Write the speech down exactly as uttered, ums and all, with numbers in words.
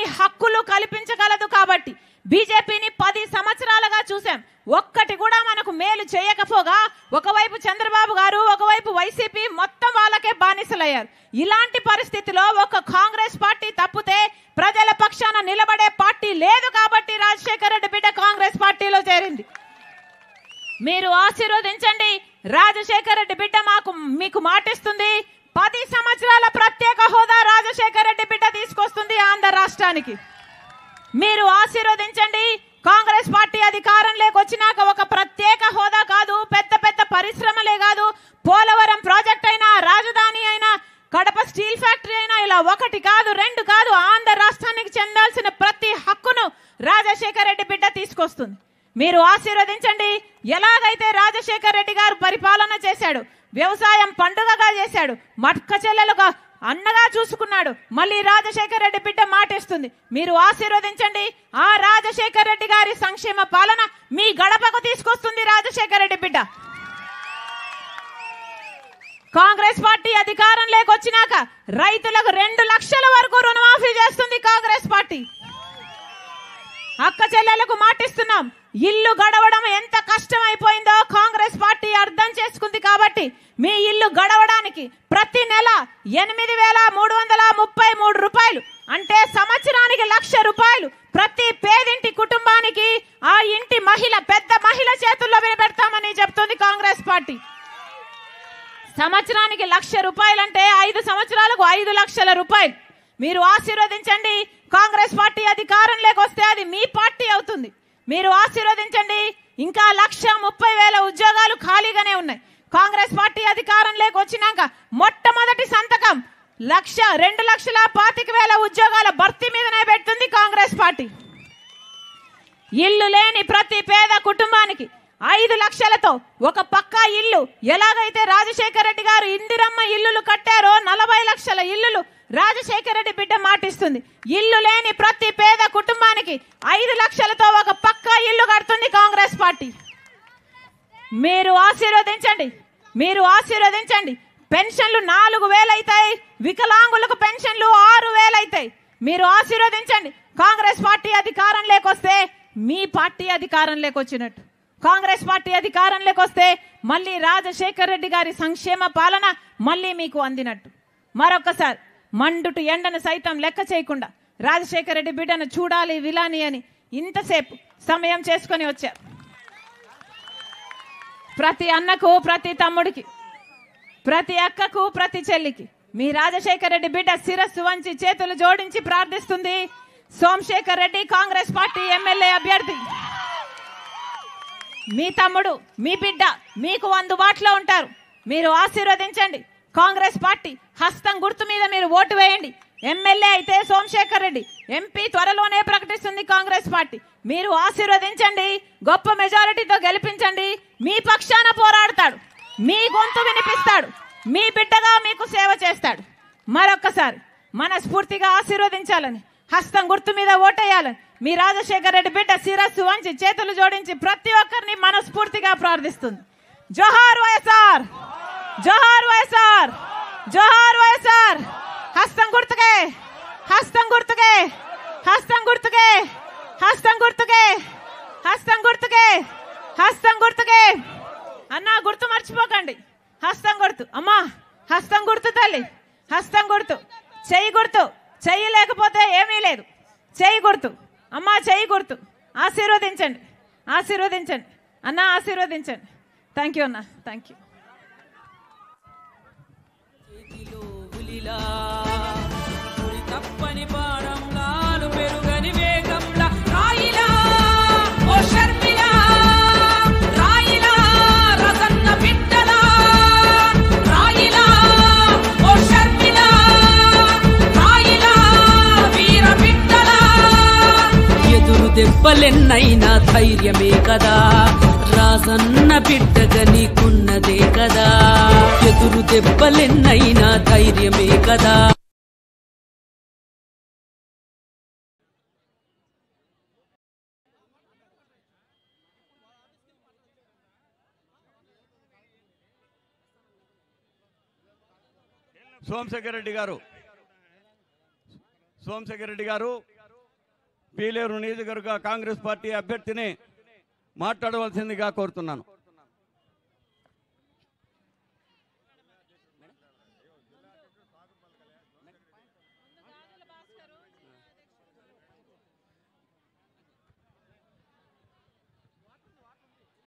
అన్ని హక్కులు కల్పించగలదు. కాబట్టి బీజేపీని పది సంవత్సరాలుగా చూసాం, ఒక్కటి కూడా మనకు మేలు చేయకపోగా ఒకవైపు చంద్రబాబు గారు, ఒకవైపు వైసీపీ మొత్తం వాళ్ళకే బానిసలయ్యారు. ఇలాంటి పరిస్థితిలో ఒక కాంగ్రెస్ పార్టీ తప్పితే ప్రజల పక్షాన నిలబడే పార్టీ లేదు. కాబట్టి రాజశేఖర రెడ్డి బిడ్డ కాంగ్రెస్ పార్టీలో చేరింది. మీరు ఆశీర్వదించండి. రాజశేఖర రెడ్డి బిడ్డ మాకు మీకు మాటిస్తుంది, పది సంవత్సరాల ప్రత్యేక హోదా రాజశేఖర రెడ్డి బిడ్డ తీసుకొస్తుంది ఆంధ్ర రాష్ట్రానికి. మీరు ఆశీర్వదించండి. కాంగ్రెస్ పార్టీ అధికారంలోకి వచ్చినాక ఒక ప్రత్యేక హోదా కాదు, పెద్ద పెద్ద పరిశ్రమలే కాదు, పోలవరం ప్రాజెక్ట్ అయినా, రాజధాని అయినా, కడప స్టీల్ ఫ్యాక్టరీ అయినా, ఇలా ఒకటి కాదు రెండు కాదు, ఆంధ్ర రాష్ట్రానికి చెందాల్సిన ప్రతి హక్కును రాజశేఖర రెడ్డి బిడ్డ తీసుకొస్తుంది. మీరు ఆశీర్వదించండి. ఎలాగైతే రాజశేఖర రెడ్డి గారు పరిపాలన చేశాడు, వ్యవసాయం పండుగగా చేశాడు, మట్క చెల్లెలుగా అన్నగా చూసుకున్నాడు, మళ్ళీ రాజశేఖర రెడ్డి బిడ్డ మాటిస్తుంది. మీరు ఆశీర్వదించండి. ఆ రాజశేఖర రెడ్డి గారి సంక్షేమ పాలన మీ గడపకు తీసుకొస్తుంది రాజశేఖర రెడ్డి బిడ్డ. కాంగ్రెస్ పార్టీ అధికారంలోకి వచ్చినాక రైతులకు రెండు లక్షల వరకు రుణమాఫీ చేస్తుంది కాంగ్రెస్ పార్టీ. అక్క చెల్లెలకు మాటిస్తున్నాం. ఇల్లు గడవడం ఎంత కష్టమైపోయిందో కాంగ్రెస్ పార్టీ అర్థం చేసుకుంది. కాబట్టి మీ ఇల్లు గడవడానికి ప్రతి నెల ఎనిమిది వేల మూడు వందల ముప్పై మూడు రూపాయలు అంటే సంవత్సరానికి లక్ష రూపాయలు ప్రతి పేదింటి కుటుంబానికి ఆ ఇంటి మహిళ పెద్ద మహిళ చేతుల్లో పెడతామని చెప్తుంది కాంగ్రెస్ పార్టీ. సంవత్సరానికి లక్ష రూపాయలంటే ఐదు సంవత్సరాలకు ఐదు లక్షల రూపాయలు. మీరు ఆశీర్వదించండి. కాంగ్రెస్ పార్టీ అధికారంలోకి వస్తే అది మీ పార్టీ అవుతుంది. మీరు ఆశీర్వదించండి. ఇంకా లక్ష ముప్పై వేల ఉద్యోగాలు ఖాళీగానే ఉన్నాయి. కాంగ్రెస్ పార్టీ అధికారంలోకి వచ్చినాక మొట్టమొదటి సంతకం లక్ష రెండు లక్షల పాతిక వేల ఉద్యోగాల భర్తీ మీదనే పెడుతుంది కాంగ్రెస్ పార్టీ. ఇల్లు లేని ప్రతి పేద కుటుంబానికి ఐదు లక్షలతో ఒక పక్కా ఇల్లు, ఎలాగైతే రాజశేఖర రెడ్డి గారు ఇందిరమ్మ ఇల్లులు కట్టారో నలభై లక్షల ఇల్లులు రాజశేఖర రెడ్డి బిడ్డ మాటిస్తుంది. ఇల్లు లేని ప్రతి పేద కుటుంబానికి ఐదు లక్షలతో ఒక పక్కా ఇల్లు కడుతుంది కాంగ్రెస్ పార్టీ. మీరు ఆశీర్వదించండి. మీరు ఆశీర్వదించండి. పెన్షన్లు నాలుగు వేలు అవుతాయి, వికలాంగులకు పెన్షన్లు ఆరు వేలు అవుతాయి. మీరు ఆశీర్వదించండి. కాంగ్రెస్ పార్టీ అధికారంలోకి వస్తే మీ పార్టీ అధికారంలోకి వచ్చినట్టు. కాంగ్రెస్ పార్టీ అధికారంలోకి వస్తే మళ్ళీ రాజశేఖర రెడ్డి గారి సంక్షేమ పాలన మళ్ళీ మీకు అందినట్టు. మరొకసారి మండుటు ఎండను సైతం లెక్క చేయకుండా రాజశేఖర రెడ్డి బిడ్డను చూడాలి విలాని అని ఇంతసేపు సమయం చేసుకొని వచ్చారు. ప్రతి అన్నకు, ప్రతి తమ్ముడికి, ప్రతి అక్కకు, ప్రతి చెల్లికి మీ రాజశేఖర రెడ్డి బిడ్డ శిరస్సు వంచి చేతులు జోడించి ప్రార్థిస్తుంది. సోమశేఖర్ రెడ్డి కాంగ్రెస్ పార్టీ ఎమ్మెల్యే అభ్యర్థి, మీ తమ్ముడు, మీ బిడ్డ మీకు అందుబాటులో ఉంటారు. మీరు ఆశీర్వదించండి. కాంగ్రెస్ పార్టీ హస్తం గుర్తు మీద మీరు ఓటు వేయండి. ఎమ్మెల్యే అయితే సోమశేఖర్ రెడ్డి, ఎంపీ త్వరలోనే ప్రకటిస్తుంది కాంగ్రెస్ పార్టీ. మీరు ఆశీర్వదించండి. గొప్ప మెజారిటీతో గెలిపించండి. మీ పక్షాన పోరాడతాడు, మీ గొంతు వినిపిస్తాడు, మీ బిడ్డగా మీకు సేవ చేస్తాడు. మరొక్కసారి మనస్ఫూర్తిగా ఆశీర్వదించాలని, హస్తం గుర్తు మీద ఓటేయాలని మీ రాజశేఖర రెడ్డి బిడ్డ శిరస్సు వంచి చేతులు జోడించి ప్రతి ఒక్కరిని మనస్ఫూర్తిగా ప్రార్థిస్తుంది. జోహార్ వైఎస్ఆర్, జోహార్ వైఎస్ఆర్, జోహార్ వైఎస్ఆర్. హస్తం గుర్తుకే, హస్తం గుర్తుకే, హస్తం గుర్తుకే, హస్తం గుర్తుకే, హస్తం గుర్తుకే, హస్తం గుర్తుకే. అన్నా గుర్తు మర్చిపోకండి. హస్తం గుర్తు. అమ్మా హస్తం గుర్తు తల్లి, హస్తం గుర్తు. చెయ్యి గుర్తు. చెయ్యి లేకపోతే ఏమీ లేదు. చెయ్యి గుర్తు. అమ్మా చెయ్యి గుర్తు. ఆశీర్వదించండి, ఆశీర్వదించండి అన్న, ఆశీర్వదించండి. థ్యాంక్ యూ అన్న, థ్యాంక్ యూ. తప్పని పాడంలాలు పెరుగని వేగంలా రాయిలా ఓ షర్మిలా, రాయిలా రసన్న బిడ్డలా, రాయిలా ఓ షర్మిలా, రాయిలా వీర బిడ్డలా. ఎదురు దెబ్బలెన్నైనా ధైర్యమే కదా రాజన్న బిడ్డగా నీకున్నదే కదా. ఎదురు దెబ్బలెన్నైనా ధైర్యమే కదా. సోమశేఖర్ రెడ్డి గారు, సోమశేఖర్ రెడ్డి గారు పీలేరు నియోజకవర్గ కాంగ్రెస్ పార్టీ అభ్యర్థిని మాట్లాడవలసిందిగా కోరుతున్నాను.